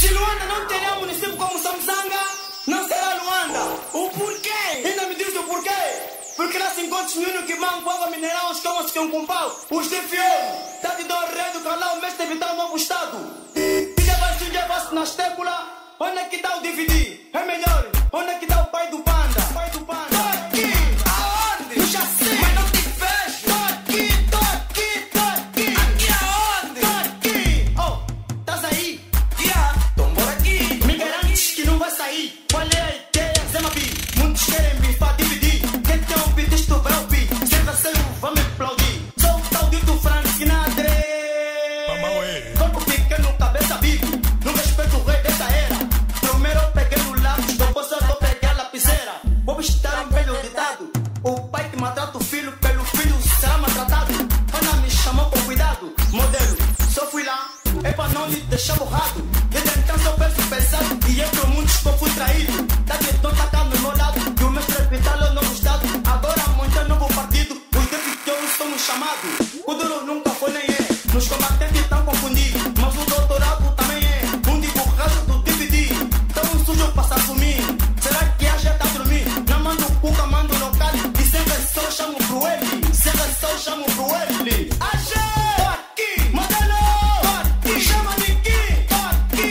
Se Luanda não terá município como Samsanga, não será Luanda. O porquê? Ainda me diz o porquê? Porque lá se encontra os meninos que mandam água mineral, os camas que um pau, os de fiel. Tá de dor rei do canal, mestre evitar o novo estado. E depois se levasse na estécula, onde é que dá o DVD? É melhor, onde é que dá o pai do panda? Pai do panda. Tô aqui, aonde? No chassi, mas não te fecho. Tô aqui. Aqui aonde? Tô aqui. Oh, tás aí? Yeah, então bora aqui. Me garantes que não vai sair. Qual é a ideia, Zé Mabi? Muitos querem me fa dividir. Quem tem um beat, isto vai ouvir. Sem receio, vamos aplaudir. Sou o tal dito Francinadre. Corpo pequeno, cabeça bico. Não respeito o rei dessa era. Primeiro eu peguei no lápis, depois eu vou pegar a lapiseira. Vou estar um velho ditado. O pai que maltrata o filho, pelo filho será maltratado. Ana me chamou com cuidado. Modelo, só fui lá, é pra não lhe deixar borrado. Desde então sou peso pesado e é pro mundo que eu fui traído. Tá de dor, tá cá no meu lado. E o mestre hospital é o novo estado. Agora monta novo partido. Os deputados somos chamados. O duro nunca foi nem é. Nos combatentes estão confundidos. Mas o doutorado também é. Um divulgado do DVD. Tão sujo pra se assumir. Será que a gente tá dormindo? Não mando o cuca, mando o local. E sem versão chamo pro ele. Sem versão chamo pro ele. Tô aqui, modelo. Tô aqui, chama de aqui. Tô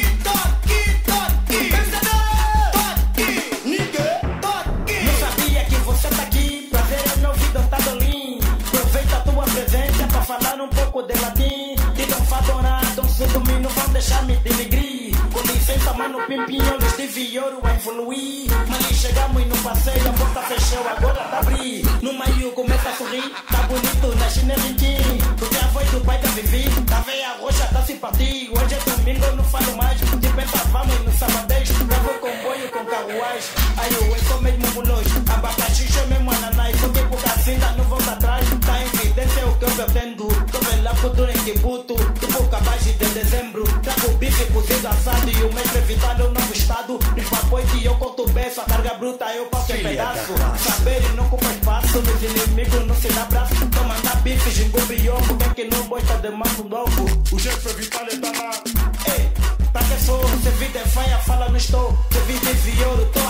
aqui. Pensador. Tô aqui, ninguém. Tô aqui. Não sabia que você tá aqui pra ver a novidade tá dolim. Aproveita a tua presença pra falar um pouco de latim. Te dão fadonado, se dormir não vão deixar me denegrir. Com licença, mano, pimpinho, olhos de viouro a evoluir. Mas chegamos no passeio, a porta fechou, agora tá abrir. No meio começa a sorrir, tá bonito na chineliquim. Porque a voz do pai da Vivi, tá veia roxa, tá simpático. Hoje é domingo, eu não falo mais. De pensa, vamos no sabadez. Levo comboio com carruagem. Aí eu sou mesmo muloz. Abacaxi, eu mesmo ananás. Sou tipo cacinda, não volta atrás. Tá em evidência o que eu pretendo. Tô vendo lá futuro em Kibuto. Tipo cabagem de dezembro. Trago bife cozido assado. E o mestre vital é o novo estado. Nos papões que eu conto beço. A carga bruta eu passo em pedaço. Saber e não ocupa espaço. Nos inimigos não se dá braço. Tô mandar bife, jingo brioco. Quem que não gosta de maço novo? O chefe Vitale tá lá. Ei, pra que sou? Se vida é feia, fala não estou. Se vida é viouro, tô